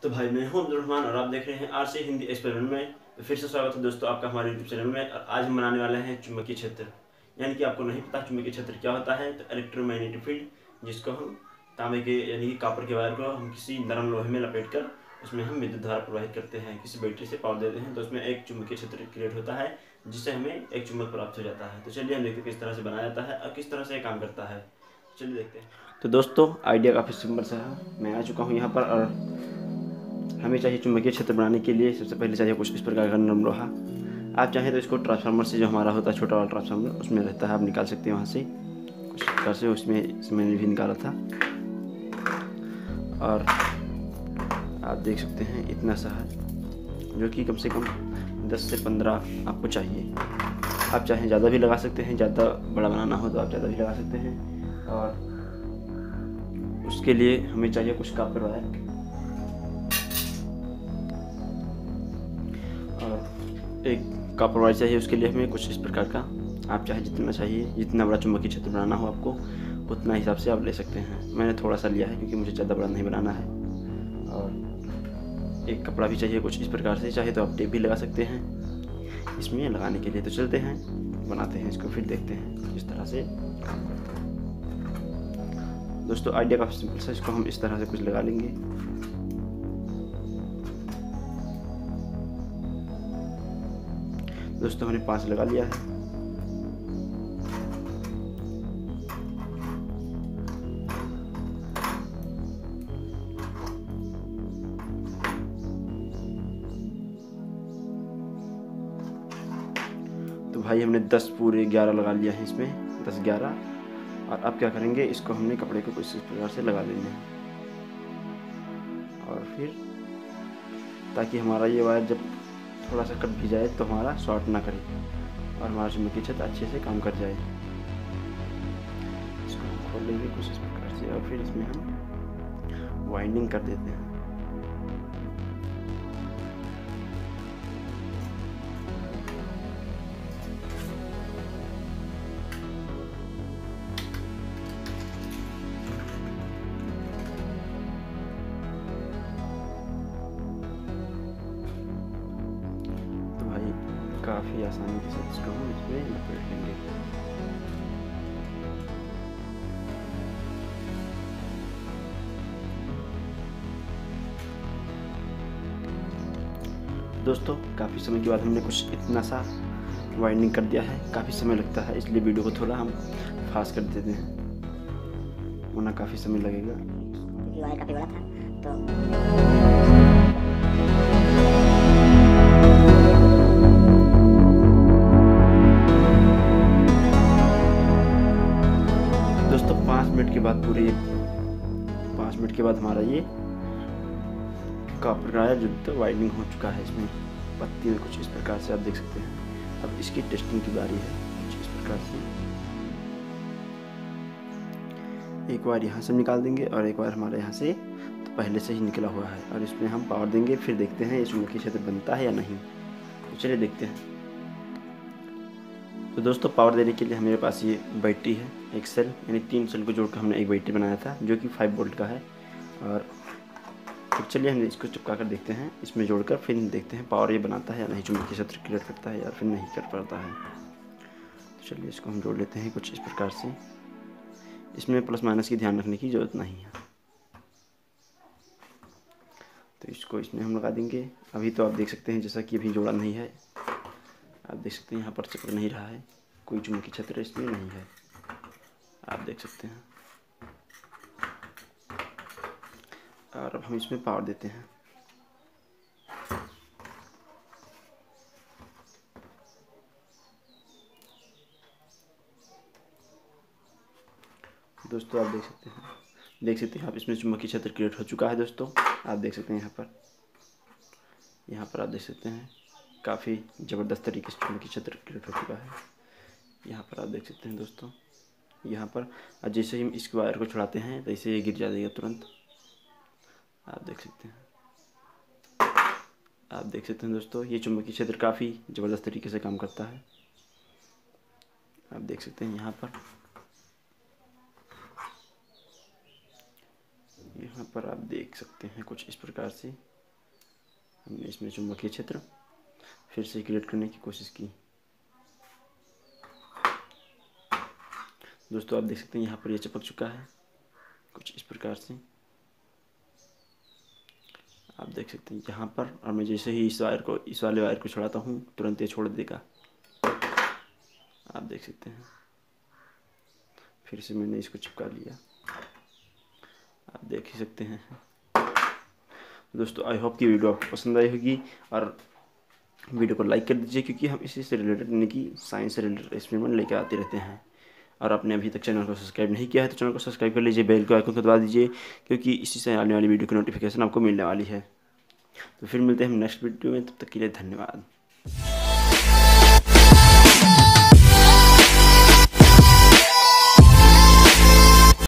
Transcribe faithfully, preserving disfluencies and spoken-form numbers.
तो भाई मैं हूं अब्दुल रहमान और आप देख रहे हैं आर सी हिंदी एक्सपेरिमेंट में। तो फिर से स्वागत है दोस्तों आपका हमारे यूट्यूब चैनल में। और आज हम बनाने वाले हैं चुंबकीय क्षेत्र, यानी कि आपको नहीं पता चुंबकीय क्षेत्र क्या होता है। तो इलेक्ट्रोमैग्नेटिक फील्ड, जिसको हम तांबे के यानी कि कापर के वायर को हम किसी नरम लोहे में लपेट कर उसमें हम विद्युत धारा प्रवाहित करते हैं, किसी बैटरी से पावर देते हैं, तो उसमें एक चुंबकीय क्षेत्र क्रिएट होता है जिससे हमें एक चुंबक प्राप्त हो जाता है। तो चलिए हम देखते हैं किस तरह से बनाया जाता है और किस तरह से काम करता है। चलिए देखते हैं। तो दोस्तों आइडिया काफ़ी सिंपल सा है। मैं आ चुका हूँ यहाँ पर और हमें चाहिए चुंबकीय क्षेत्र बनाने के लिए सबसे पहले चाहिए कुछ इस प्रकार का नरम लोहा। आप चाहें तो इसको ट्रांसफार्मर से, जो हमारा होता है छोटा वाला ट्रांसफार्मर, उसमें रहता है, आप निकाल सकते हैं वहाँ से कुछ प्रकार से। उसमें इसमें मैंने भी निकाला था और आप देख सकते हैं इतना सा है, जो कि कम से कम दस से पंद्रह आपको चाहिए। आप चाहें ज़्यादा भी लगा सकते हैं, ज़्यादा बड़ा बनाना हो तो आप ज़्यादा भी लगा सकते हैं। और उसके लिए हमें चाहिए कुछ कॉपर वायर और एक कॉपर वायर चाहिए। उसके लिए हमें कुछ इस प्रकार का, आप चाहे जितना चाहिए, जितना बड़ा चुंबकीय क्षेत्र बनाना हो आपको उतना हिसाब से आप ले सकते हैं। मैंने थोड़ा सा लिया है क्योंकि मुझे ज़्यादा बड़ा नहीं बनाना है। और एक कपड़ा भी चाहिए कुछ इस प्रकार से, चाहे तो आप टेप भी लगा सकते हैं इसमें लगाने के लिए। तो चलते हैं बनाते हैं इसको, फिर देखते हैं इस तरह से काम करता है। दोस्तों आइडिया काफ़ी सिंपल सा, इसको हम इस तरह से कुछ लगा लेंगे। दोस्तों मैंने पांच लगा लिया है। तो भाई हमने दस पूरे ग्यारह लगा लिया है इसमें, दस ग्यारह। और अब क्या करेंगे, इसको हमने कपड़े को कुछ इस प्रकार से लगा लेना है और फिर ताकि हमारा ये वायर जब थोड़ा सा कट भी जाए तो हमारा शॉर्ट ना करे और हमारा चुंबकीय क्षेत्र अच्छे से काम कर जाए। इसको हम खोल लेंगे कुछ इस प्रकार से और फिर इसमें हम वाइंडिंग कर देते हैं। तो भाई काफ़ी आसानी के साथ इसको हम इसमें लपेट लेंगे। दोस्तों काफ़ी समय के बाद हमने कुछ इतना सा वाइंडिंग कर दिया है। काफ़ी समय लगता है, इसलिए वीडियो को थोड़ा हम फास्ट कर देते हैं, वरना काफ़ी समय लगेगा। क्योंकि वायर काफ़ी बड़ा था तो दोस्तों पाँच मिनट के बाद, पूरे पाँच मिनट के बाद हमारा ये कॉपर वायर जो तो वाइंडिंग हो चुका है। इसमें पत्ती में कुछ इस प्रकार से आप देख सकते हैं। अब इसकी टेस्टिंग की बारी है कुछ इस प्रकार से। एक बार यहाँ से निकाल देंगे और एक बार हमारे यहाँ से तो पहले से ही निकला हुआ है, और इसमें हम पावर देंगे, फिर देखते हैं ये चुंबकीय क्षेत्र बनता है या नहीं। तो चलिए देखते हैं। तो दोस्तों पावर देने के लिए मेरे पास ये बैटरी है, एक सेल, यानी तीन सेल को जोड़कर हमने एक बैटरी बनाया था जो कि फाइव वोल्ट का है। और तो चलिए हम इसको चिपका कर देखते हैं, इसमें जोड़कर फिर देखते हैं पावर ये बनाता है या नहीं, चुंबकीय क्षेत्र क्रिएट करता है या फिर नहीं कर पाता है। तो चलिए इसको हम जोड़ लेते हैं कुछ इस प्रकार से। इसमें प्लस माइनस की ध्यान रखने की ज़रूरत नहीं है। तो इसको इसमें हम लगा देंगे। अभी तो आप देख सकते हैं जैसा कि अभी जोड़ा नहीं है, आप देख सकते हैं यहाँ पर चिपक नहीं रहा है, कोई चुंबकीय क्षेत्र इसमें नहीं है, आप देख सकते हैं। और अब हम इसमें पावर देते हैं। दोस्तों आप देख सकते हैं, देख सकते हैं आप इसमें चुंबकीय क्षेत्र क्रिएट हो चुका है। दोस्तों आप देख सकते हैं यहाँ पर, यहाँ पर आप देख सकते हैं काफ़ी ज़बरदस्त तरीके से चुंबकीय क्षेत्र क्रिएट हो चुका है। यहाँ पर आप देख सकते हैं दोस्तों, यहाँ पर जैसे ही हम इस वायर को छुड़ाते हैं तो इसे ये गिर जाएगा तुरंत, आप देख सकते हैं। आप देख सकते हैं दोस्तों ये चुंबकीय क्षेत्र काफ़ी ज़बरदस्त तरीके से काम करता है, आप देख सकते हैं। यहाँ पर यहाँ पर आप देख सकते हैं कुछ इस प्रकार से हमने इसमें चुंबकीय क्षेत्र फिर से क्रिएट करने की कोशिश की। दोस्तों आप देख सकते हैं यहाँ पर यह चिपक चुका है कुछ इस प्रकार से, आप देख सकते हैं यहाँ पर। और मैं जैसे ही इस वायर को इस वाले वायर को छोड़ाता हूँ तुरंत ये छोड़ देगा, आप देख सकते हैं। फिर से मैंने इसको चिपका लिया, आप देख ही सकते हैं। दोस्तों आई होप कि वीडियो आपको पसंद आई होगी और वीडियो को लाइक कर दीजिए, क्योंकि हम इसी से रिलेटेड यानी कि साइंस से रिलेटेड एक्सपेरिमेंट लेकर आते रहते हैं। और आपने अभी तक चैनल को सब्सक्राइब नहीं किया है तो चैनल को सब्सक्राइब कर लीजिए, बेल को आइकन को दबा दीजिए, क्योंकि इसी से आने वाली वीडियो की नोटिफिकेशन आपको मिलने वाली है। तो फिर मिलते हैं हम नेक्स्ट वीडियो में, तब तक के लिए धन्यवाद।